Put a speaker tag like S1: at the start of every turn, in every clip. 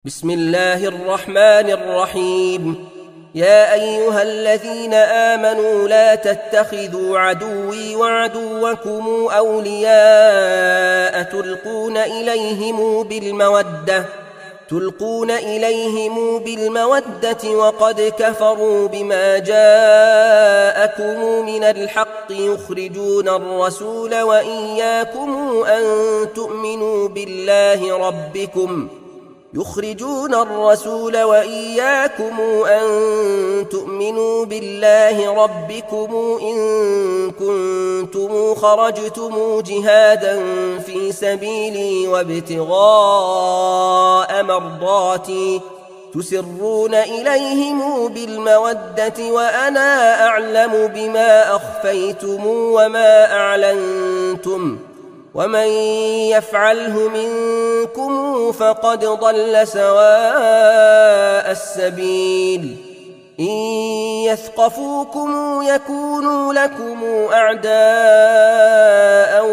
S1: بسم الله الرحمن الرحيم. يا أيها الذين آمنوا لا تتخذوا عدوي وعدوكم أولياء تلقون إليهم بالمودة وقد كفروا بما جاءكم من الحق يخرجون الرسول وإياكم أن تؤمنوا بالله ربكم إن كنتم خرجتم جهادا في سبيلي وابتغاء مرضاتي تسرون إليهم بالمودة وأنا أعلم بما أخفيتم وما أعلنتم ومن يفعله منكم فقد ضل سواء السبيل. إن يثقفوكم يكونوا لكم أعداء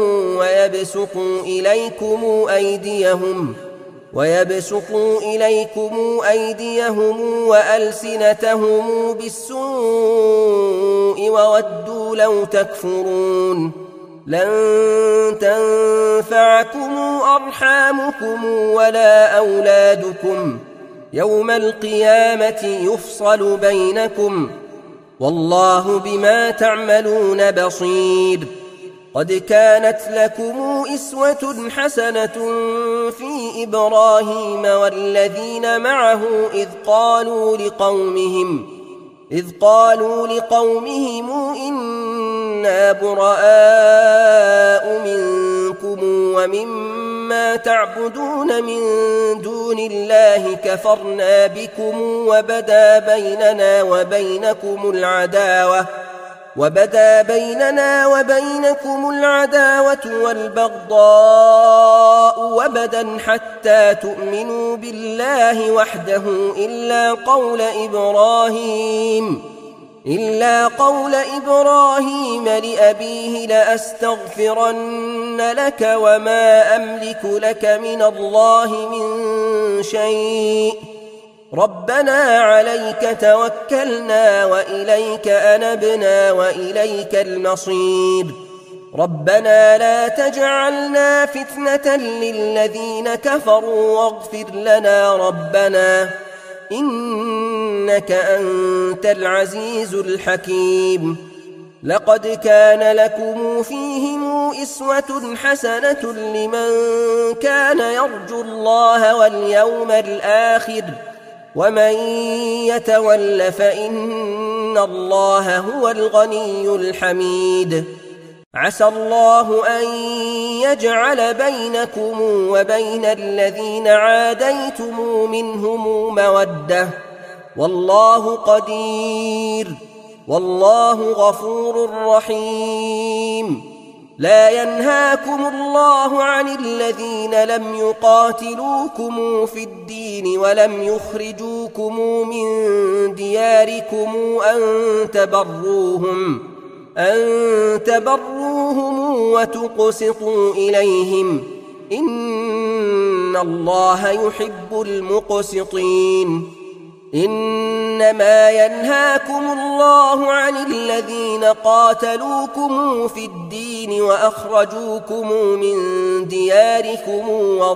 S1: ويبسطوا إليكم أيديهم وألسنتهم بالسوء وودوا لو تكفرون. لن تنفعكم أرحامكم ولا أولادكم يوم القيامة يفصل بينكم والله بما تعملون بصير. قد كانت لكم أسوة حسنة في إبراهيم والذين معه إذ قالوا لقومهم إنا براء منكم ومما تعبدون من دون الله كفرنا بكم وبدا بينكم العداوة والبغضاء أبدا حتى تؤمنوا بالله وحده إلا قول إبراهيم لأبيه لأستغفرن لك وما أملك لك من الله من شيء ربنا عليك توكلنا وإليك أنبنا وإليك المصير. ربنا لا تجعلنا فتنة للذين كفروا واغفر لنا ربنا إنك أنت العزيز الحكيم. لقد كان لكم فيهم أسوة حسنة لمن كان يرجو الله واليوم الآخر ومن يتول فإن الله هو الغني الحميد. عسى الله أن يجعل بينكم وبين الذين عاديتم منهم مودة والله قدير والله غفور رحيم. لا ينهاكم الله عن الذين لم يقاتلوكم في الدين ولم يخرجوكم من دياركم أن تبروهم وتقسطوا إليهم إن الله يحب المقسطين. إنما ينهاكم الله عن الذين قاتلوكم في الدين وأخرجوكم من دياركم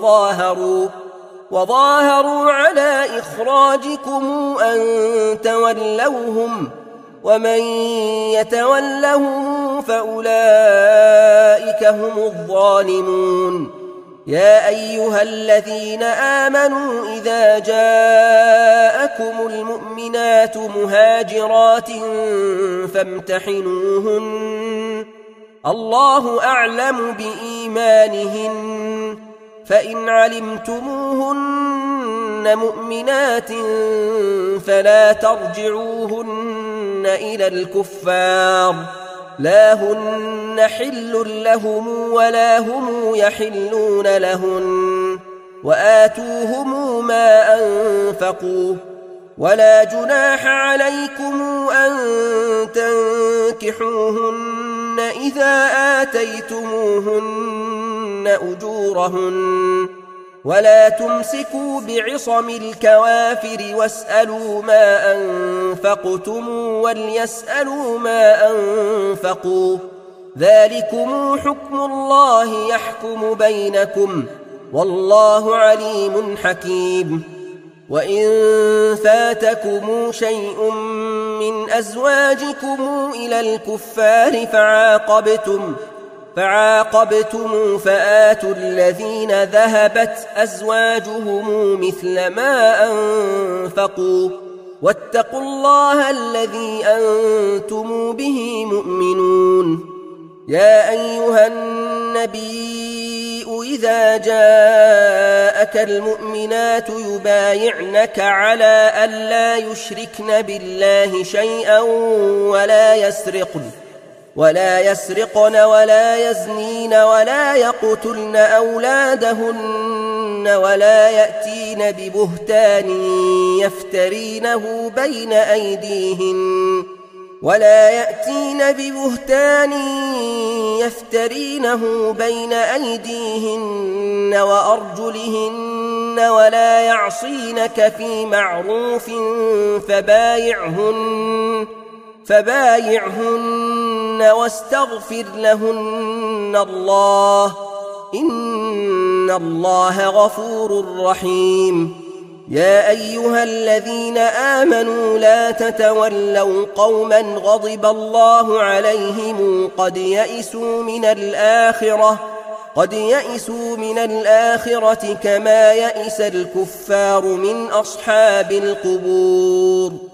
S1: وظاهروا على إخراجكم أن تولوهم ومن يتولهم فأولئك هم الظالمون. يا أيها الذين آمنوا إذا جاءكم المؤمنات مهاجرات فامتحنوهن الله أعلم بإيمانهن فإن علمتموهن مؤمنات فلا ترجعوهن إلى الكفار لا هن حل لهم ولا هم يحلون لهن وآتوهم ما أنفقوا ولا جناح عليكم أن تنكحوهن إذا آتيتموهن أجورهن ولا تمسكوا بعصم الكوافر واسألوا ما أنفقتم وليسألوا ما أنفقوا، ذلكم حكم الله يحكم بينكم، والله عليم حكيم. وإن فاتكم شيء من أزواجكم إلى الكفار فعاقبتم فآتوا الذين ذهبت أزواجهم مثل ما أنفقوا، واتقوا الله الذي أنتم به مؤمنون. يا أيها النبي إذا جاءك المؤمنات يبايعنك على ألا يشركن بالله شيئا ولا يسرقن ولا يزنين ولا يقتلن أولادهن ولا يأتين ببهتان يفترينه بين أيديهن وأرجلهن ولا يعصينك في معروف فبايعهن واستغفر لهن الله، إن الله غفور رحيم. يا أيها الذين آمنوا لا تتولوا قوما غضب الله عليهم قد يئسوا من الآخرة كما يئس الكفار من أصحاب القبور.